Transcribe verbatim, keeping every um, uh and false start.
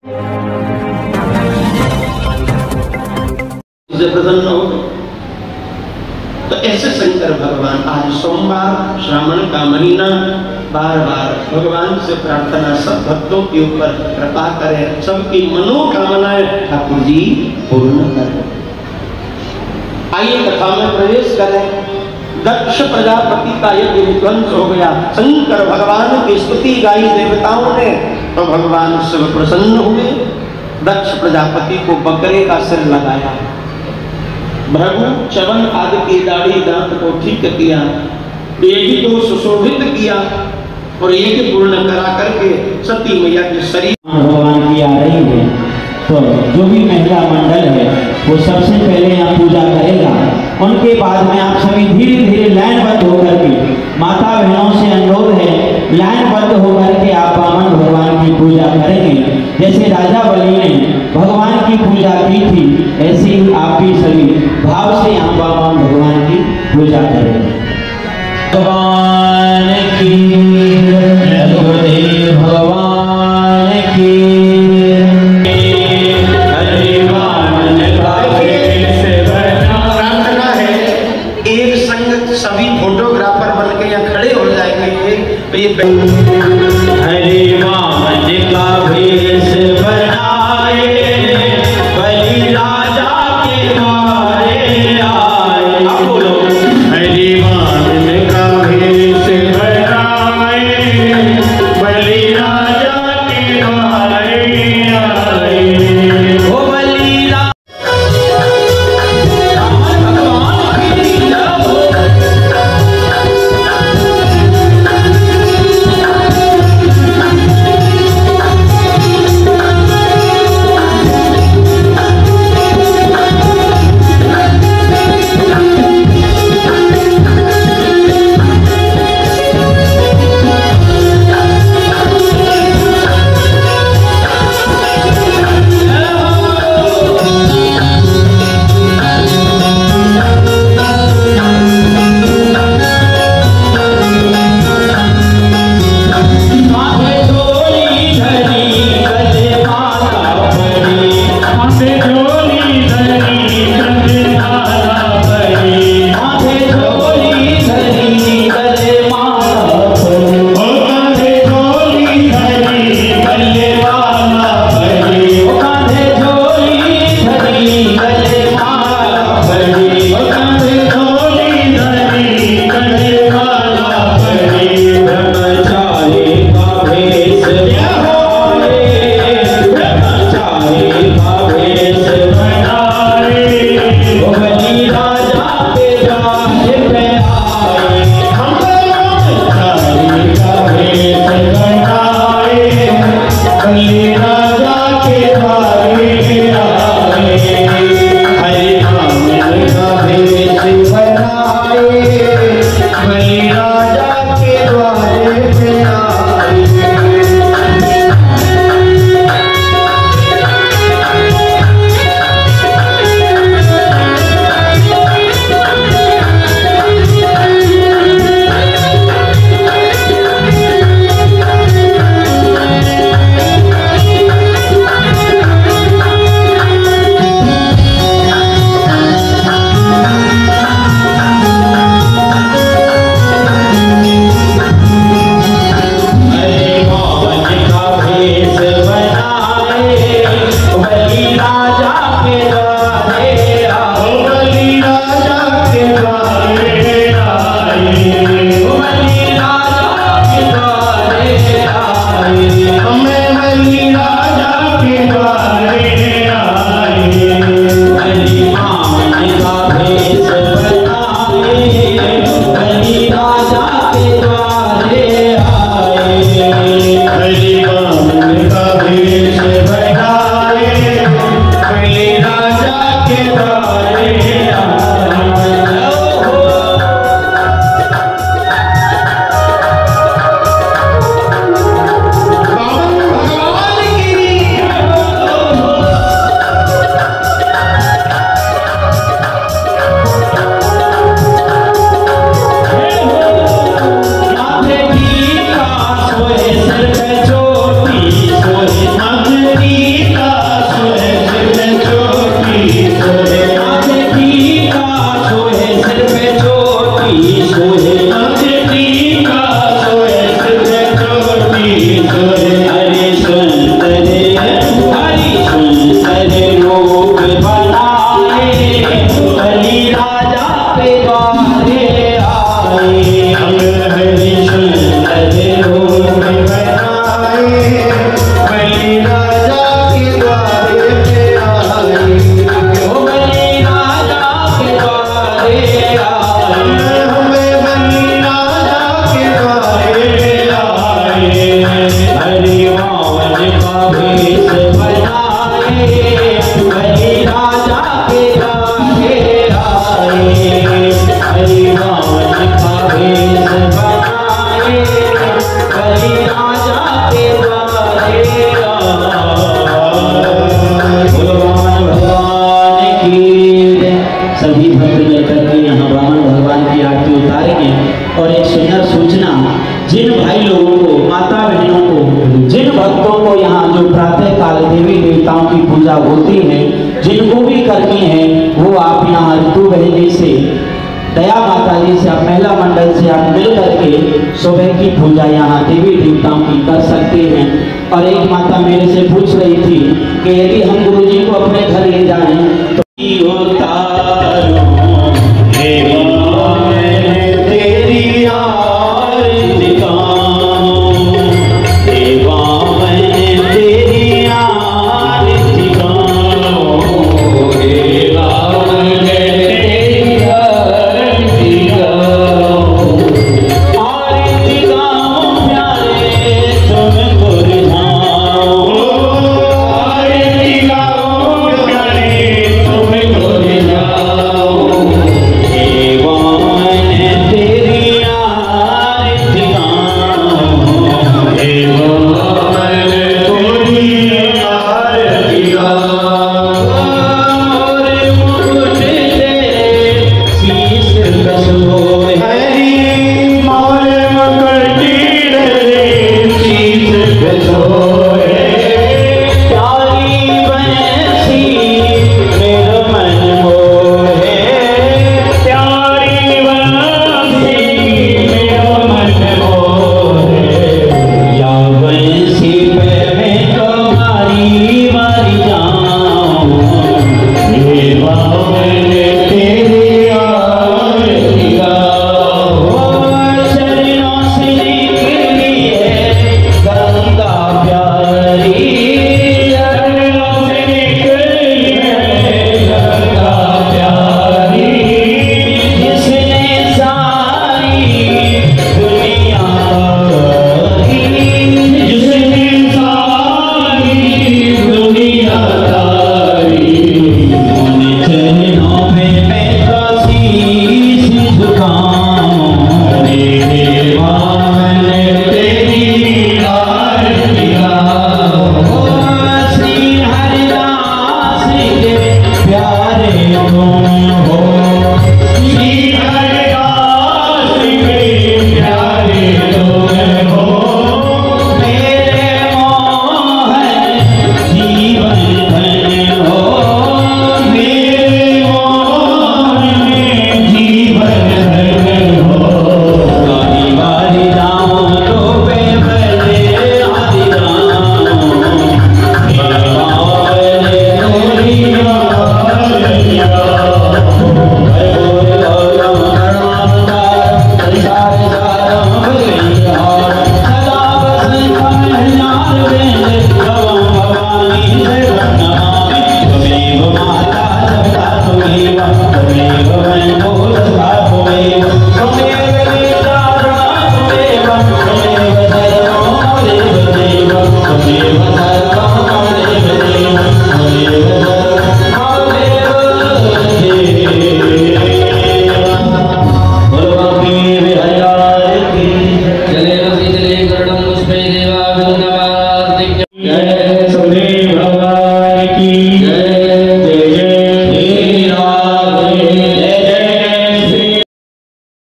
प्रसन्न हो गए। तो ऐसे शंकर भगवान आज सोमवार श्रावण का महीना बार बार भगवान से प्रार्थना सब भक्तों के ऊपर कृपा करें, सबकी मनोकामनाएं ठाकुर जी पूर्ण करें। आइए कथा में प्रवेश करें। दक्ष प्रजापति का यज्ञ विध्वंस हो गया, शंकर भगवान की स्तुति गाई देवताओं ने, तो भगवान शिव प्रसन्न हुए। दक्ष प्रजापति को बकरे का सिर लगाया, भृगु चवन आदि की दाढ़ी दांत को ठीक किया, देवी को सुशोभित किया और यज्ञ पूर्ण करा करके सती मैया के शरीर भगवान की आ रही है। तो जो भी महिला मंडल है वो सबसे पहले यहाँ पूजा करेगा। उनके बाद में आप सभी धीरे धीरे लाइनबद्ध होकर के, माता बहनों से अनुरोध है लाइनबद्ध होकर के आप वामन भगवान की पूजा करेंगे। जैसे राजा बलि ने भगवान की पूजा की थी, ऐसे ही आप भी सभी भाव से यहाँ वामन भगवान की पूजा करेंगे। भगवान की गुरुदेव भगवान की सभी फोटोग्राफर बन के यहाँ खड़े हो जाएंगे। तो ये हरि मान का भेष बनाए, बलि राजा के द्वारे आए। आप बोलो हरि मान का भेष बनाए, बलि राजा के द्वारे आए। ओ बलि राजा जो प्रातः काल देवी देवताओं की पूजा होती है, जिनको भी करनी है वो आप यहाँ ऋतु बहनी से, दया माता जी से, आप महिला मंडल से आप मिल करके सुबह की पूजा यहाँ देवी देवताओं की कर सकते हैं। और एक माता मेरे से पूछ रही थी कि यदि हम गुरु जी को अपने घर ले जाएं तो तेरी आरती गाऊं, देवा मैं तेरी आरती गाऊं, देवा मैं तेरी आरती गाऊं, आरती गाऊं प्यारे तुमको रिझाऊं, आरती गाऊं प्यारे तुमको रिझाऊं, देवा मैं तेरी आरती गाऊं, देवा मैं तेरी आरती गाऊं, मोरे मुकुट तेरे शीश पे सोए हरि, मोरे मुकुट तेरे शीश पे सोए, प्यारी बंसी मेरा मन मोहे, प्यारी बंसी मेरा मन मोहे, या बंसी पे मैं तुम्हारी मारी जाऊं, देवा मैंने तेरी आरती गाऊं, चरणों से निकली है गंगा प्यारी, चरणों से निकली है गंगा प्यारी, जिसने सारी दुनिया तारी, जिसने सारी दुनिया तारी, उन चरणों पे मैं तो शीश झुकाऊं, देवा मैंने तेरी आरती गाऊं, श्री हरिदास के प्यारे तुम हो, श्री हरिदास के प्यारे तुम हो, मेरे मोहन जीवन धन हो, मेरे मोहन जीवन धन हो, बारी बारी राम तो पे भले आदि राम, देवा मैंने तेरी आरती गाऊं, हरि बोल गौरम करुणावतारम संसार सारम भुजगेन्द्रहारम, सदा वसंतम हृदयार वेद भवं भवानी शरणं नमामि, त्वमेव माता पिता त्वमेव, त्वमेव वैभवो सदा त्वमेव, त्वमेव गीता त्वमेव, त्वमेव शरणो देव देव, त्वमेव